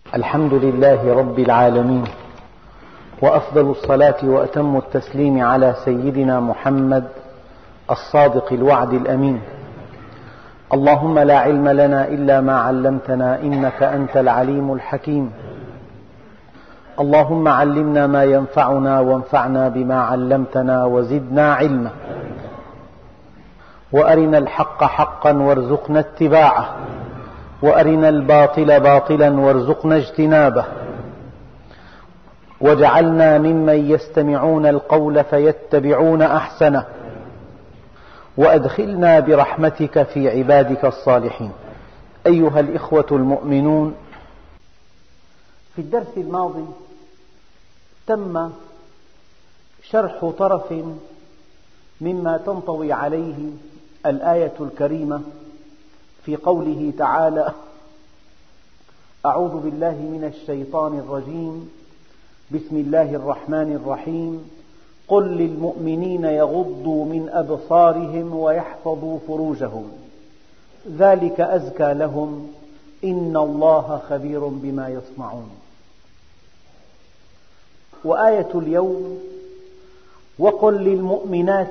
الحمد لله رب العالمين، وأفضل الصلاة وأتم التسليم على سيدنا محمد الصادق الوعد الأمين. اللهم لا علم لنا إلا ما علمتنا إنك أنت العليم الحكيم. اللهم علمنا ما ينفعنا وانفعنا بما علمتنا وزدنا علما، وأرنا الحق حقا وارزقنا اتباعه، وأرنا الباطل باطلا وارزقنا اجتنابه، واجعلنا ممن يستمعون القول فيتبعون أحسنه، وأدخلنا برحمتك في عبادك الصالحين. أيها الإخوة المؤمنون، في الدرس الماضي تم شرح طرف مما تنطوي عليه الآية الكريمة في قوله تعالى: أعوذ بالله من الشيطان الرجيم، بسم الله الرحمن الرحيم، قل للمؤمنين يغضوا من أبصارهم ويحفظوا فروجهم ذلك أزكى لهم إن الله خبير بما يصنعون. وآية اليوم: وقل للمؤمنات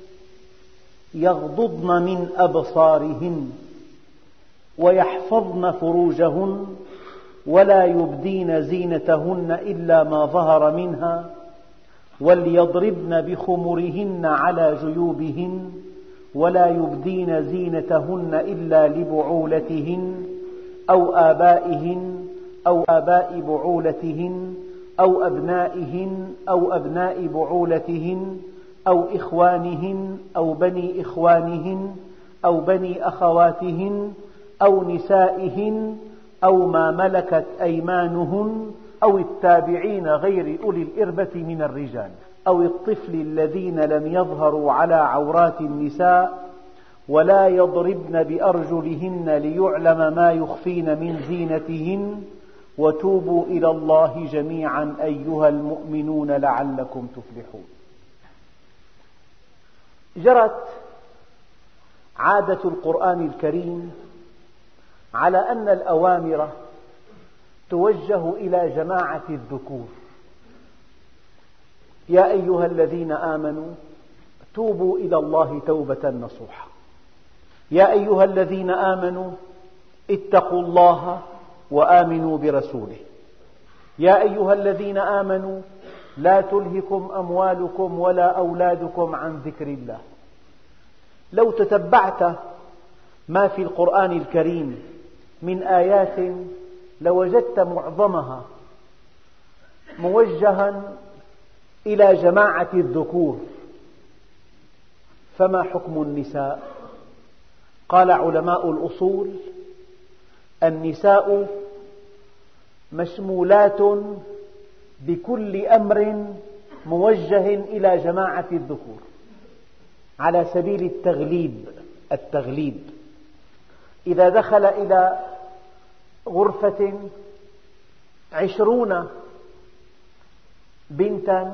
يغضضن من أبصارهن ويحفظن فروجهن ولا يبدين زينتهن إلا ما ظهر منها وليضربن بخمرهن على جيوبهن ولا يبدين زينتهن إلا لبعولتهن أو آبائهن أو آباء بعولتهن أو أبنائهن أو أبناء بعولتهن أو إخوانهن أو بني إخوانهن أو بني أخواتهن أو نسائهن أو ما ملكت أيمانهن أو التابعين غير أولي الإربة من الرجال أو الطفل الذين لم يظهروا على عورات النساء ولا يضربن بأرجلهن ليعلم ما يخفين من زينتهن وتوبوا إلى الله جميعا أيها المؤمنون لعلكم تفلحون. جرت عادة القرآن الكريم على أن الأوامر توجه إلى جماعة الذكور: يا أيها الذين آمنوا توبوا إلى الله توبة نصوحا، يا أيها الذين آمنوا اتقوا الله وآمنوا برسوله، يا أيها الذين آمنوا لا تلهكم أموالكم ولا أولادكم عن ذكر الله. لو تتبعت ما في القرآن الكريم من آيات لوجدت معظمها موجها إلى جماعة الذكور. فما حكم النساء؟ قال علماء الأصول: النساء مشمولات بكل أمر موجه إلى جماعة الذكور على سبيل التغليب. إذا دخل إلى غرفة 20 بنتا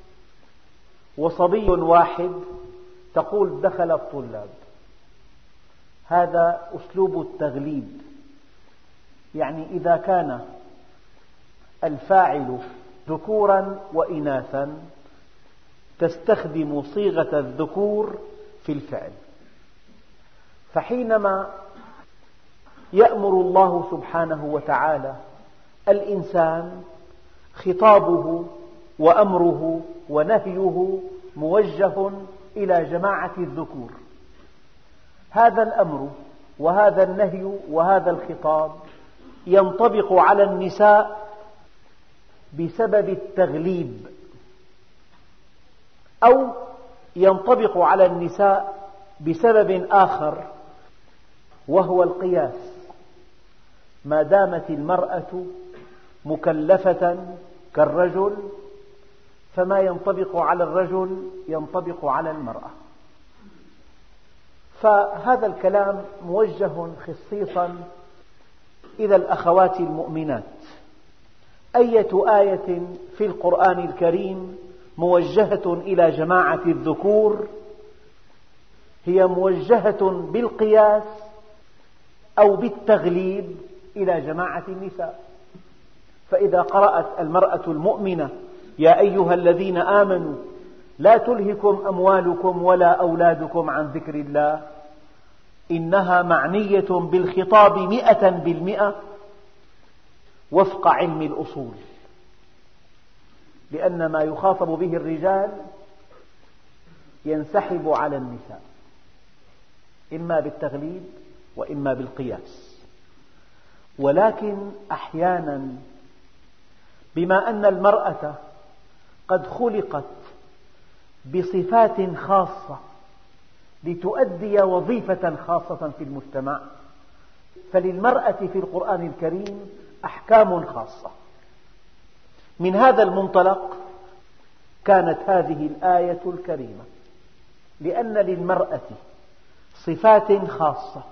وصبي واحد تقول دخل الطلاب. هذا أسلوب التغليب، يعني إذا كان الفاعل ذكورا وإناثا تستخدم صيغة الذكور في الفعل. فحينما يأمر الله سبحانه وتعالى الإنسان خطابه وأمره ونهيه موجه إلى جماعة الذكور. هذا الأمر وهذا النهي وهذا الخطاب ينطبق على النساء بسبب التغليب، أو ينطبق على النساء بسبب آخر وهو القياس. ما دامت المرأة مكلفة كالرجل فما ينطبق على الرجل ينطبق على المرأة. فهذا الكلام موجه خصيصا إلى الأخوات المؤمنات. أية آية في القرآن الكريم موجهة إلى جماعة الذكور هي موجهة بالقياس أو بالتغليب إلى جماعة النساء. فإذا قرأت المرأة المؤمنة يا أيها الذين آمنوا لا تلهكم أموالكم ولا أولادكم عن ذكر الله، إنها معنية بالخطاب 100% وفق علم الأصول، لأن ما يخاطب به الرجال ينسحب على النساء إما بالتغليب وإما بالقياس. ولكن أحيانا بما أن المرأة قد خلقت بصفات خاصة لتؤدي وظيفة خاصة في المجتمع، فللمرأة في القرآن الكريم أحكام خاصة. من هذا المنطلق كانت هذه الآية الكريمة، لأن للمرأة صفات خاصة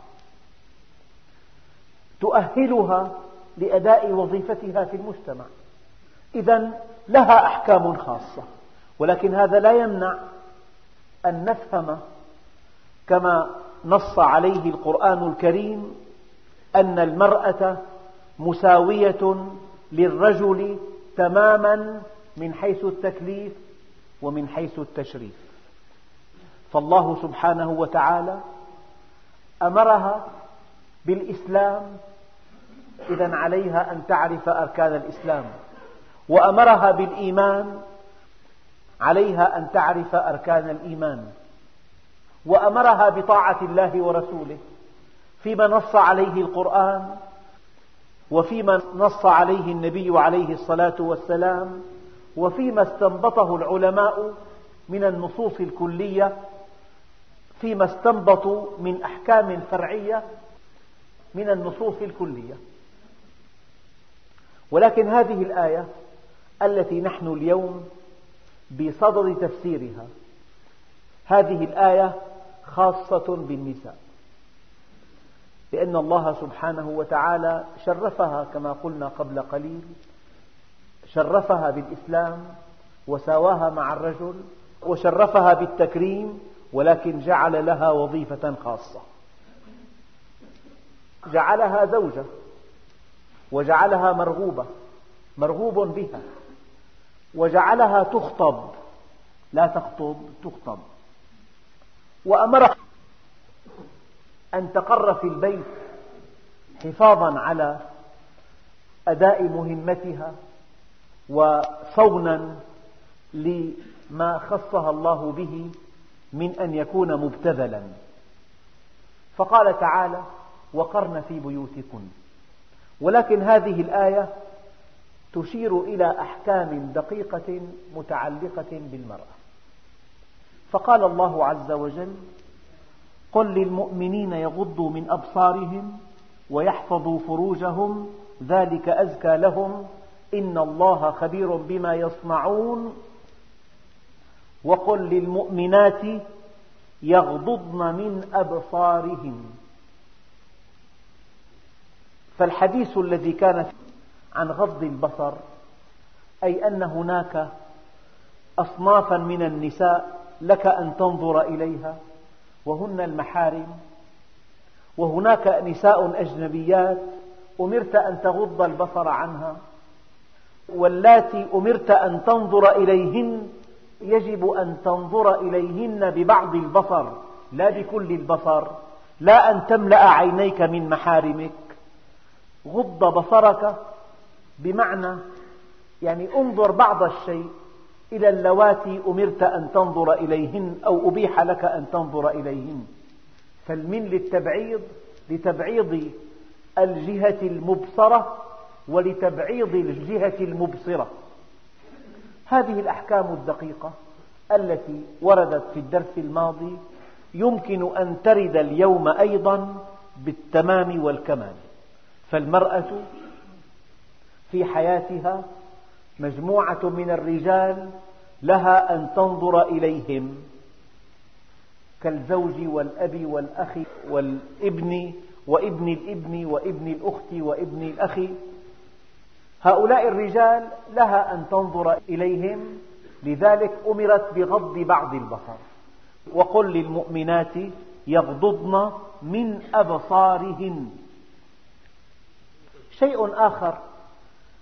تؤهلها لأداء وظيفتها في المجتمع، إذن لها أحكام خاصة. ولكن هذا لا يمنع أن نفهم كما نص عليه القرآن الكريم أن المرأة مساوية للرجل تماما من حيث التكليف ومن حيث التشريف. فالله سبحانه وتعالى أمرها بالإسلام، إذن عليها أن تعرف أركان الإسلام، وأمرها بالإيمان، عليها أن تعرف أركان الإيمان، وأمرها بطاعة الله ورسوله فيما نص عليه القرآن وفيما نص عليه النبي عليه الصلاة والسلام وفيما استنبطه العلماء من النصوص الكلية، فيما استنبطوا من أحكام فرعية من النصوص الكلية. ولكن هذه الآية التي نحن اليوم بصدد تفسيرها، هذه الآية خاصة بالنساء، لأن الله سبحانه وتعالى شرفها كما قلنا قبل قليل، شرفها بالإسلام وساواها مع الرجل وشرفها بالتكريم، ولكن جعل لها وظيفة خاصة، جعلها زوجة وجعلها مرغوب بها، وجعلها تخطب لا تخطب، تخطب، وأمرها أن تقر في البيت حفاظا على أداء مهمتها وصونا لما خصها الله به من أن يكون مبتذلا. فقال تعالى وقرن في بيوتكن. ولكن هذه الآية تشير إلى أحكام دقيقة متعلقة بالمرأة. فقال الله عز وجل قل للمؤمنين يغضوا من أبصارهم ويحفظوا فروجهم ذلك أزكى لهم إن الله خبير بما يصنعون وقل للمؤمنات يغضضن من أبصارهن. فالحديث الذي كان عن غض البصر أي أن هناك أصنافا من النساء لك أن تنظر إليها وهن المحارم، وهناك نساء أجنبيات أمرت أن تغض البصر عنها، واللاتي أمرت أن تنظر إليهن يجب أن تنظر إليهن ببعض البصر لا بكل البصر، لا أن تملأ عينيك من محارمك. غض بصرك بمعنى يعني انظر بعض الشيء إلى اللواتي أمرت أن تنظر إليهن أو أبيح لك أن تنظر إليهن. فالمن للتبعيض لتبعيض الجهة المبصرة ولتبعيض الجهة المبصرة. هذه الأحكام الدقيقة التي وردت في الدرس الماضي يمكن أن ترد اليوم أيضا بالتمام والكمال. فالمرأة في حياتها مجموعة من الرجال لها أن تنظر إليهم كالزوج والأب والأخ والابن وابن الابن وابن الأخت وابن الأخ. هؤلاء الرجال لها أن تنظر إليهم، لذلك أمرت بغض بعض البصر. وقل للمؤمنات يغضضن من أبصارهن. شيء آخر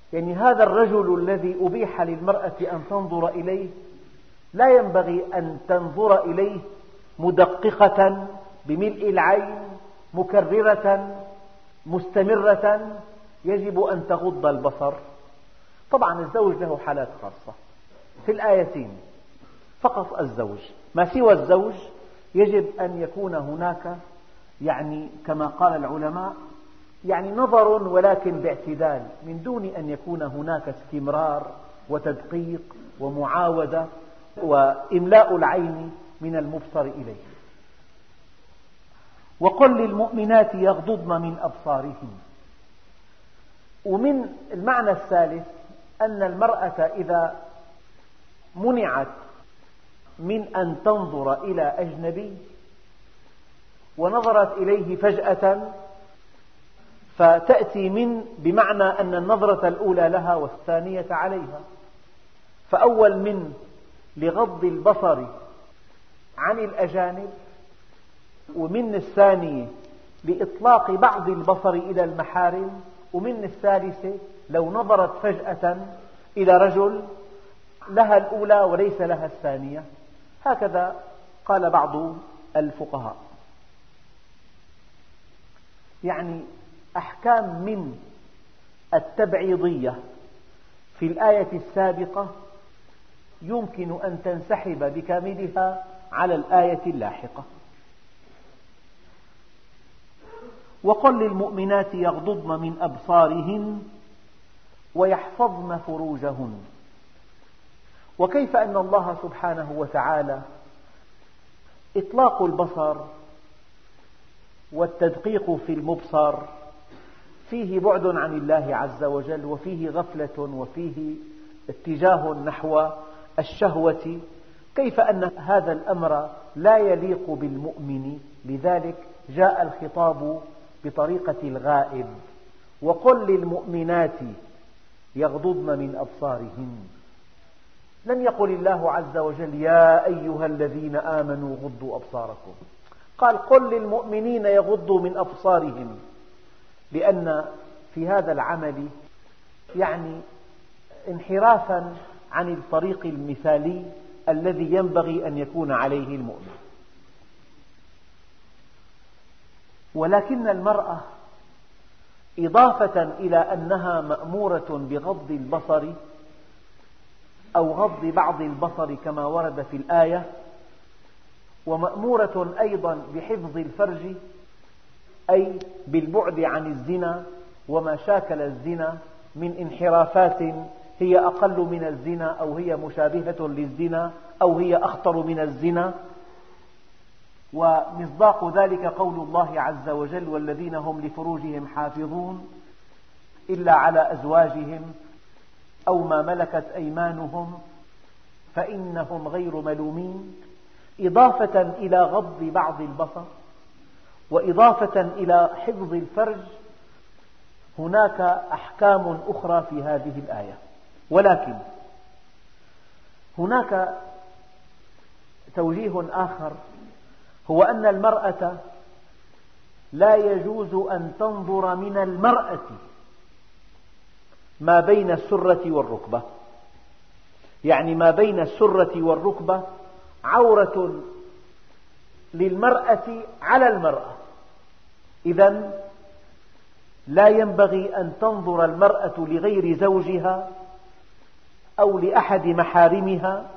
يعني هذا الرجل الذي أبيح للمرأة أن تنظر إليه لا ينبغي أن تنظر إليه مدققة بملء العين مكررة مستمرة، يجب أن تغض البصر. طبعا الزوج له حالات خاصة في الآيتين، فقط الزوج، ما سوى الزوج يجب أن يكون هناك يعني كما قال العلماء يعني نظر ولكن باعتدال، من دون أن يكون هناك استمرار وتدقيق ومعاودة وإملاء العين من المبصر إليه. وقل للمؤمنات يغضضن من أبصارهن. ومن المعنى الثالث أن المرأة إذا منعت من أن تنظر إلى أجنبي ونظرت إليه فجأة فتأتي من بمعنى أن النظرة الأولى لها والثانية عليها، فأول من لغض البصر عن الأجانب، ومن الثانية لإطلاق بعض البصر إلى المحارم، ومن الثالثة لو نظرت فجأة إلى رجل لها الأولى وليس لها الثانية. هكذا قال بعض الفقهاء. يعني أحكام من التبعيضية في الآية السابقة يمكن أن تنسحب بكاملها على الآية اللاحقة. وقل للمؤمنات يغضضن من أبصارهن ويحفظن فروجهن. وكيف أن الله سبحانه وتعالى إطلاق البصر والتدقيق في المبصر فيه بعد عن الله عز وجل، وفيه غفلة، وفيه اتجاه نحو الشهوة، كيف أن هذا الأمر لا يليق بالمؤمن؟ لذلك جاء الخطاب بطريقة الغائب. وقل للمؤمنات يغضضن من أبصارهن. لم يقل الله عز وجل يا أيها الذين آمنوا غضوا أبصاركم، قال قل للمؤمنين يغضوا من أبصارهم، لأن في هذا العمل يعني انحرافا عن الطريق المثالي الذي ينبغي أن يكون عليه المؤمن. ولكن المرأة إضافة إلى أنها مأمورة بغض البصر أو غض بعض البصر كما ورد في الآية، ومأمورة أيضا بحفظ الفرج، أي بالبعد عن الزنا وما شاكل الزنا من انحرافات هي أقل من الزنا أو هي مشابهة للزنا أو هي أخطر من الزنا. ومصداق ذلك قول الله عز وجل والذين هم لفروجهم حافظون إلا على أزواجهم أو ما ملكت أيمانهم فإنهم غير ملومين. إضافة إلى غض بعض البصر وإضافة إلى حفظ الفرج هناك أحكام أخرى في هذه الآية. ولكن هناك توجيه آخر، هو أن المرأة لا يجوز أن تنظر من المرأة ما بين السرة والركبة، يعني ما بين السرة والركبة عورة للمرأة على المرأة، إذن لا ينبغي أن تنظر المرأة لغير زوجها أو لأحد محارمها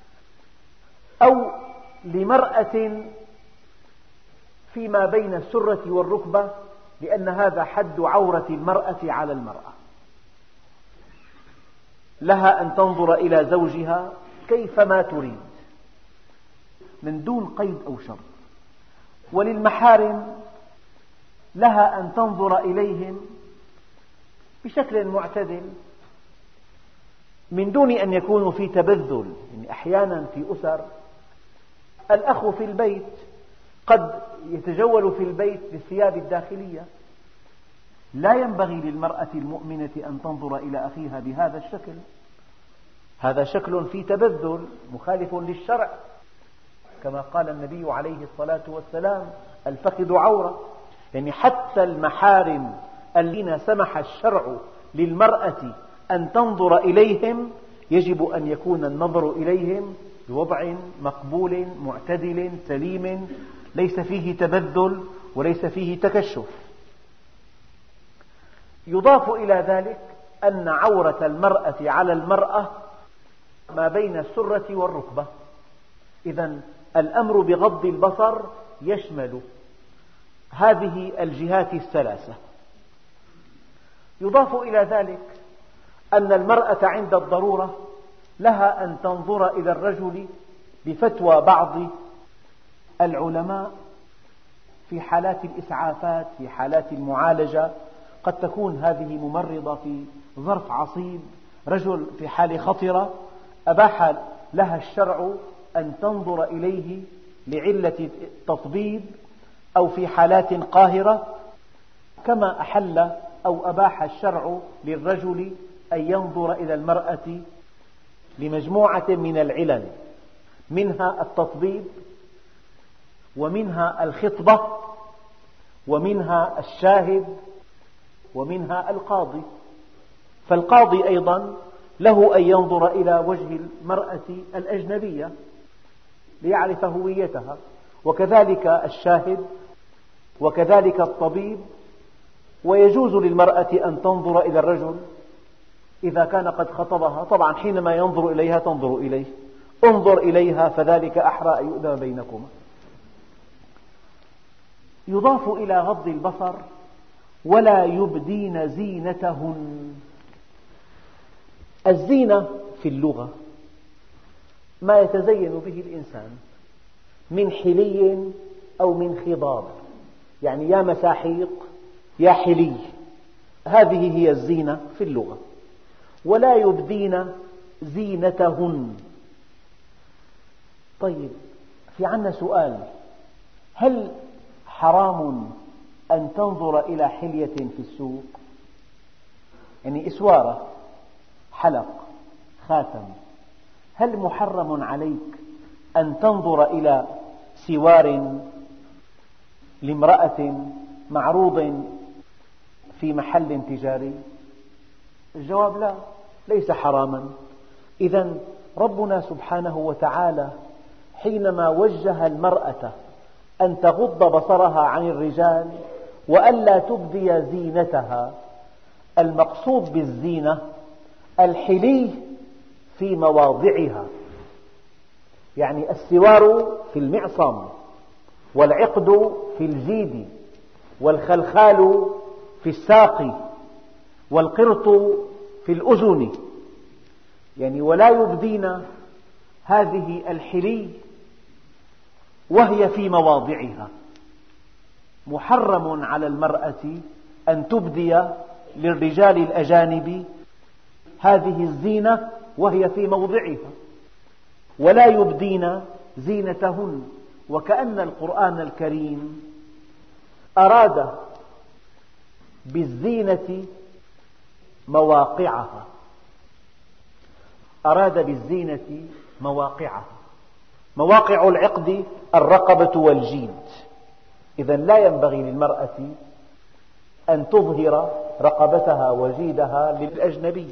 أو لمرأة فيما بين السرة والركبة، لأن هذا حد عورة المرأة على المرأة. لها أن تنظر إلى زوجها كيفما تريد من دون قيد أو شرط، وللمحارم لها أن تنظر إليهم بشكل معتدل من دون أن يكونوا في تبذل. يعني أحيانا في أسر الأخ في البيت قد يتجول في البيت بالثياب الداخلية، لا ينبغي للمرأة المؤمنة أن تنظر إلى أخيها بهذا الشكل، هذا شكل في تبذل مخالف للشرع، كما قال النبي عليه الصلاة والسلام الفخذ عورة. يعني حتى المحارم الذين سمح الشرع للمرأة أن تنظر إليهم يجب أن يكون النظر إليهم بوضع مقبول معتدل سليم ليس فيه تبذل وليس فيه تكشف. يضاف إلى ذلك أن عورة المرأة على المرأة ما بين السرة والركبة، إذن الأمر بغض البصر يشمل هذه الجهات الثلاثة. يضاف إلى ذلك أن المرأة عند الضرورة لها أن تنظر إلى الرجل بفتوى بعض العلماء في حالات الإسعافات، في حالات المعالجة، قد تكون هذه ممرضة في ظرف عصيب، رجل في حالة خطرة، أباح لها الشرع أن تنظر إليه لعلة التطبيب أو في حالات قاهرة، كما أحل أو أباح الشرع للرجل أن ينظر إلى المرأة لمجموعة من العلل، منها التطبيب، ومنها الخطبة، ومنها الشاهد، ومنها القاضي. فالقاضي أيضا له أن ينظر إلى وجه المرأة الأجنبية ليعرف هويتها، وكذلك الشاهد، وكذلك الطبيب. ويجوز للمرأة أن تنظر إلى الرجل إذا كان قد خطبها، طبعا حينما ينظر إليها تنظر إليه، انظر إليها فذلك أحرى أن يؤدم بينكما. يضاف إلى غض البصر ولا يبدين زينتهن. الزينة في اللغة ما يتزين به الإنسان من حلي أو من خضاب، يعني يا مساحيق يا حلي، هذه هي الزينة في اللغة. ولا يبدين زينتهن. طيب، في عنا سؤال: هل حرام أن تنظر إلى حلية في السوق؟ يعني إسوارة، حلق، خاتم، هل محرم عليك أن تنظر إلى سوار لامرأة معروض في محل تجاري؟ الجواب لا، ليس حراما. إذن ربنا سبحانه وتعالى حينما وجه المرأة أن تغض بصرها عن الرجال وألا تبدي زينتها، المقصود بالزينة الحلي في مواضعها، يعني السوار في المعصم، والعقد في الجيد، والخلخال في الساق، والقرط في الأذن، يعني ولا يبدين هذه الحلي وهي في مواضعها. محرم على المرأة أن تبدي للرجال الأجانب هذه الزينة وهي في موضعها. ولا يبدين زينتهن، وكأن القرآن الكريم أراد بالزينة مواقعها، أراد بالزينة مواقعها. مواقع العقد الرقبة والجيد، إذن لا ينبغي للمرأة أن تظهر رقبتها وجيدها للأجنبي.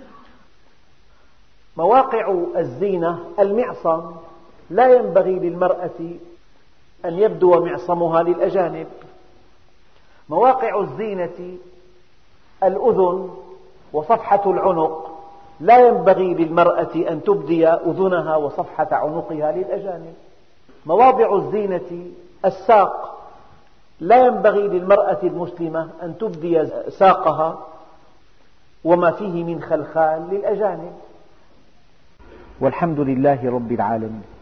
مواقع الزينة المعصم، لا ينبغي للمرأة أن يبدو معصمها للأجانب. مواقع الزينة الأذن وصفحة العنق، لا ينبغي للمرأة أن تبدي أذنها وصفحة عنقها للأجانب. مواضع الزينة الساق، لا ينبغي للمرأة المسلمة أن تبدي ساقها وما فيه من خلخال للأجانب. والحمد لله رب العالمين.